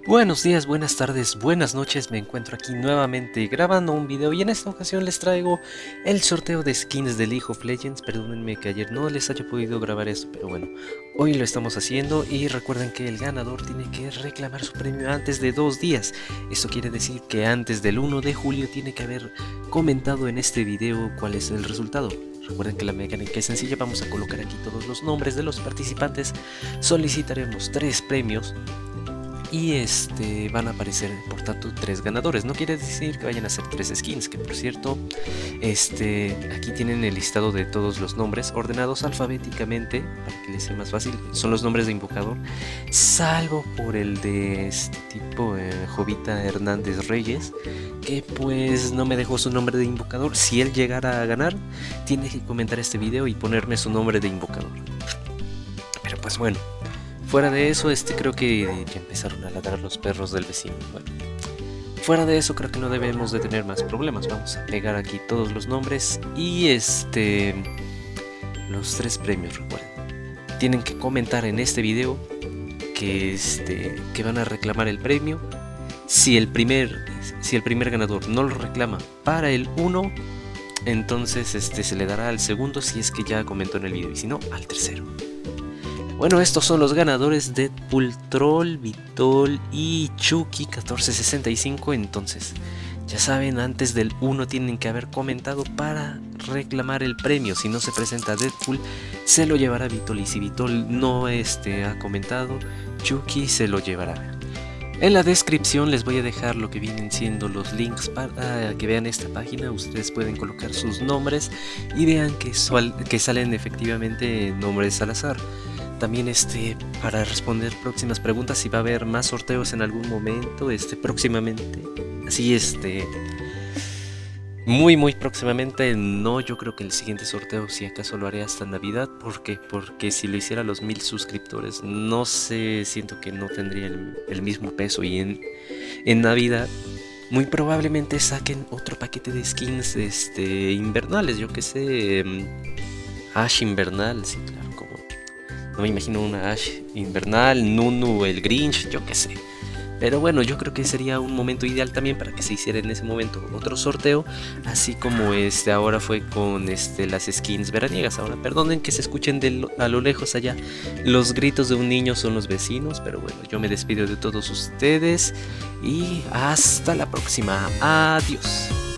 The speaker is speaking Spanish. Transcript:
Buenos días, buenas tardes, buenas noches, me encuentro aquí nuevamente grabando un video y en esta ocasión les traigo el sorteo de skins de League of Legends. Perdónenme que ayer no les haya podido grabar esto, pero bueno, hoy lo estamos haciendo y recuerden que el ganador tiene que reclamar su premio antes de 2 días. Esto quiere decir que antes del 1 de julio tiene que haber comentado en este video cuál es el resultado. Recuerden que la mecánica es sencilla, vamos a colocar aquí todos los nombres de los participantes, solicitaremos 3 premios y van a aparecer por tanto 3 ganadores. No quiere decir que vayan a ser 3 skins, que por cierto aquí tienen el listado de todos los nombres ordenados alfabéticamente para que les sea más fácil. Son los nombres de invocador, salvo por el de este tipo, Jovita Hernández Reyes, que pues no me dejó su nombre de invocador. Si él llegara a ganar, tiene que comentar este video y ponerme su nombre de invocador. Pero pues bueno, fuera de eso, creo que ya empezaron a ladrar los perros del vecino. Bueno, fuera de eso creo que no debemos de tener más problemas. Vamos a pegar aquí todos los nombres y los 3 premios. Recuerden, tienen que comentar en este video que van a reclamar el premio. Si el primer ganador no lo reclama para el 1, entonces se le dará al segundo si es que ya comentó en el video, y si no, al tercero. Bueno, estos son los ganadores: Deadpool, Troll, Vitol y Chucky 1465. Entonces, ya saben, antes del 1 tienen que haber comentado para reclamar el premio. Si no se presenta Deadpool, se lo llevará Vitol, y si Vitol no ha comentado, Chucky se lo llevará. En la descripción les voy a dejar lo que vienen siendo los links para que vean esta página. Ustedes pueden colocar sus nombres y vean que salen efectivamente nombres al azar. También para responder próximas preguntas, si va a haber más sorteos en algún momento próximamente. Así muy próximamente. No, yo creo que el siguiente sorteo si acaso lo haré hasta Navidad. Porque si lo hiciera a los 1000 suscriptores, no sé, siento que no tendría el mismo peso. Y en Navidad muy probablemente saquen otro paquete de skins invernales, yo que sé, Ash invernal, sí, claro, como no me imagino una Ash invernal, Nunu el Grinch, yo que sé. Pero bueno, yo creo que sería un momento ideal también para que se hiciera en ese momento otro sorteo, así como ahora fue con las skins veraniegas. Ahora perdonen que se escuchen a lo lejos allá los gritos de un niño, son los vecinos, pero bueno, yo me despido de todos ustedes y hasta la próxima. Adiós.